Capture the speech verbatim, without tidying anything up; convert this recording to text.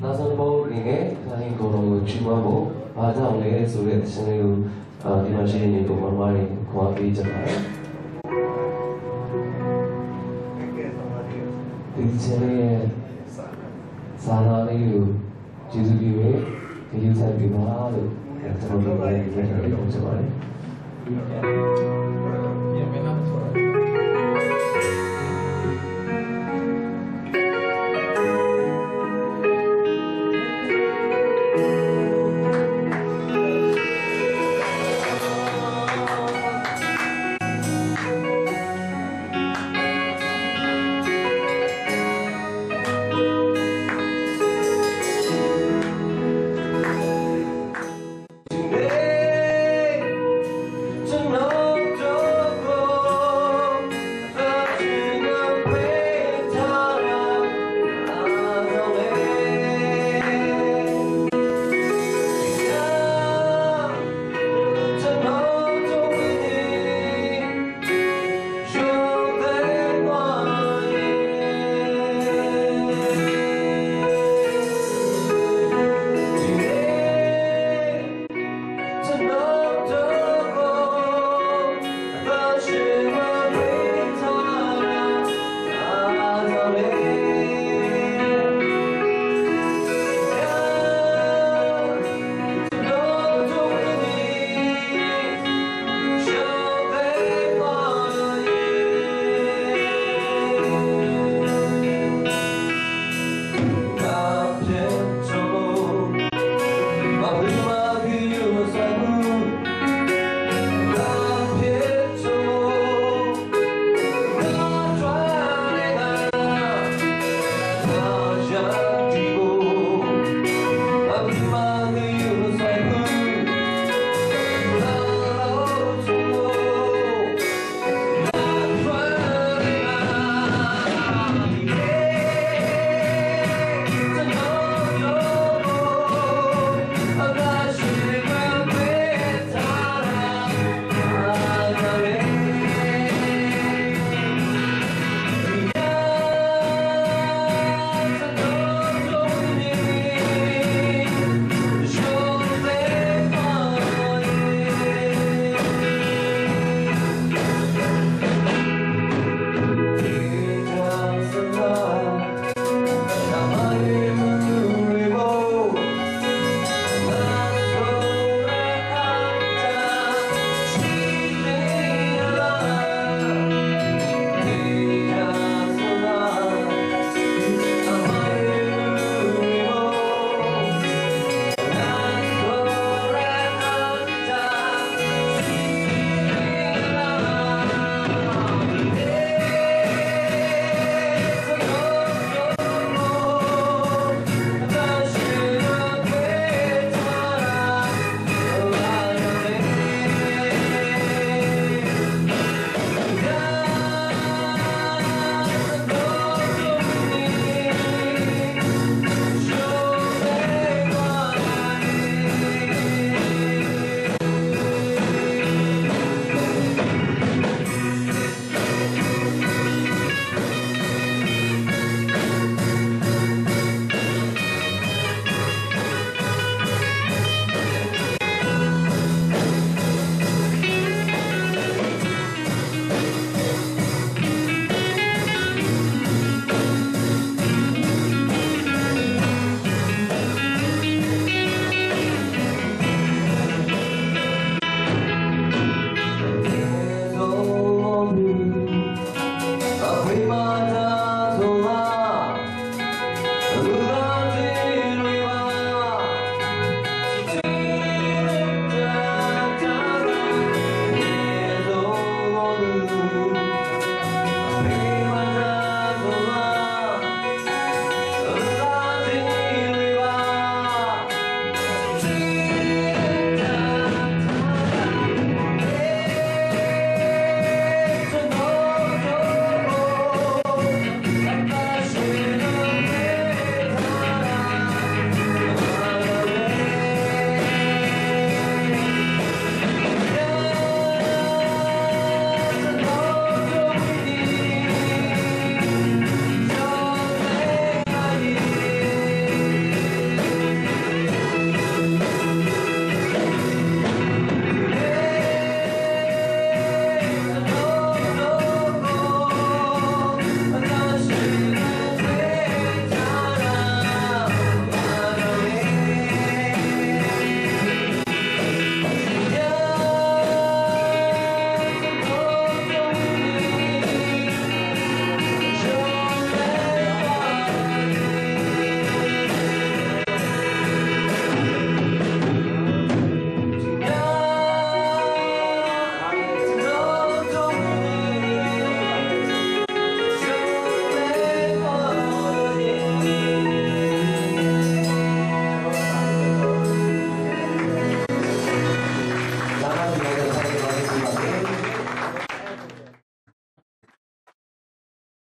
နောက်ဆုံးပုံအနေနဲ့ဒါရင်ကိုယ်တော်ကိုချီးမွမ်းဖို့ဘာကြောင့်လဲဆိုတဲ့ရှင်လေးကိုဒီမှာရှိနေပုံမှန်တွေခေါ်ပေးကြပါတယ်ဒီရှင်လေးရဲ့စာနာလေးကိုကျေးဇူးပြုရဒီယူဆိုင်ပြပါလို့ကျွန်တော်တို့လည်းပြောကြတယ်ပြောကြပါတယ် See